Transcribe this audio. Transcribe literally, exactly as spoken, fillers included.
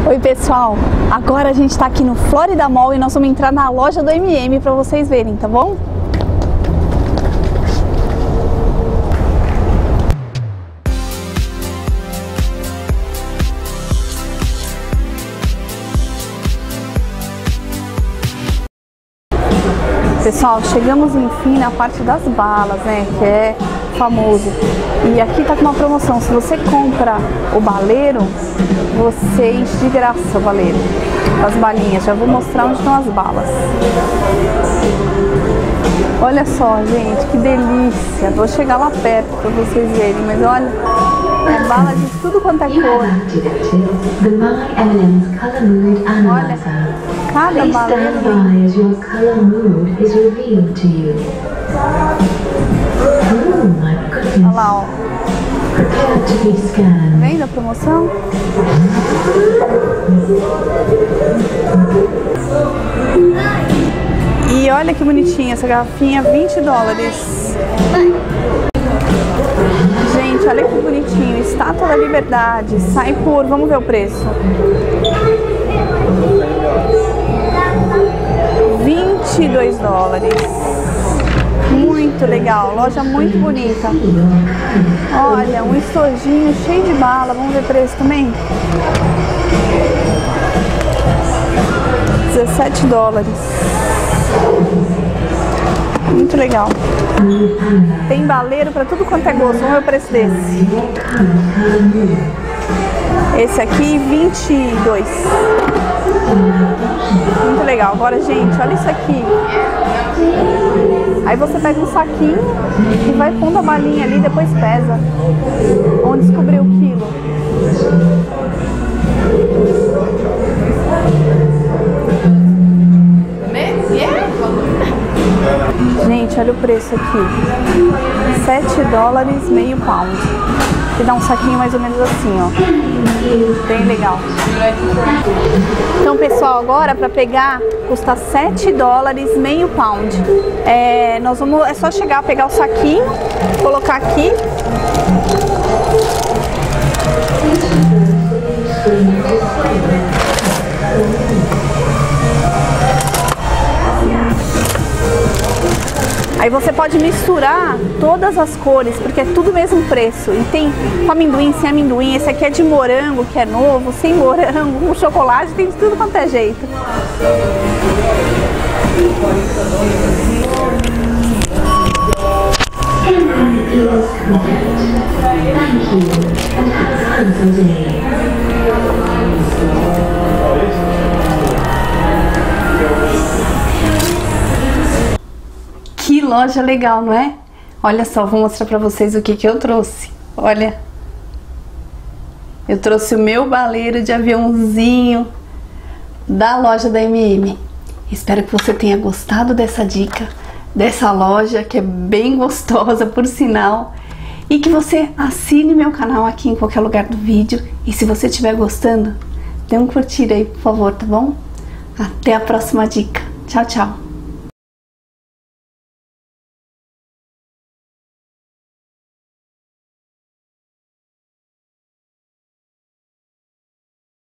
Oi pessoal, agora a gente tá aqui no Florida Mall e nós vamos entrar na loja do M e M pra vocês verem, tá bom? Pessoal, chegamos enfim na parte das balas, né, que é famoso. E aqui tá com uma promoção, se você compra o baleiro, você enche de graça o baleiro, as balinhas. Já vou mostrar onde estão as balas. Olha só, gente, que delícia. Vou chegar lá perto pra vocês verem, mas olha, é bala de tudo quanto é cor. Olha, cada baleiro. Olha lá, ó. Tá vendo a promoção? E olha que bonitinha essa garrafinha, vinte dólares. Gente, olha que bonitinho. Estátua da Liberdade. Sai por, vamos ver o preço. vinte e dois dólares. Muito legal, loja muito bonita. Olha, um estojinho cheio de bala. Vamos ver o preço também. dezessete dólares. Muito legal. Tem baleiro para tudo quanto é gosto. Vamos ver o preço desse. Esse aqui, vinte e dois. Muito legal. Agora, gente, olha isso aqui. Aí você pega um saquinho e vai pondo a balinha ali e depois pesa. Vamos descobrir o quilo. Gente, olha o preço aqui. sete dólares, meio pound. Que dá um saquinho mais ou menos assim, ó. Bem legal. Então, pessoal, agora para pegar custa sete dólares, meio pound. É, nós vamos, é só chegar, pegar o saquinho, colocar aqui. Aí você pode misturar todas as cores, porque é tudo o mesmo preço. E tem com amendoim, sem amendoim. Esse aqui é de morango, que é novo, sem morango, com chocolate, tem de tudo quanto é jeito. Que loja legal, não é? Olha só, vou mostrar pra vocês o que que eu trouxe. Olha, eu trouxe o meu baleiro de aviãozinho da loja da M e M. Espero que você tenha gostado dessa dica, dessa loja que é bem gostosa, por sinal. E que você assine meu canal aqui em qualquer lugar do vídeo. E se você estiver gostando, dê um curtir aí, por favor, tá bom? Até a próxima dica. Tchau, tchau.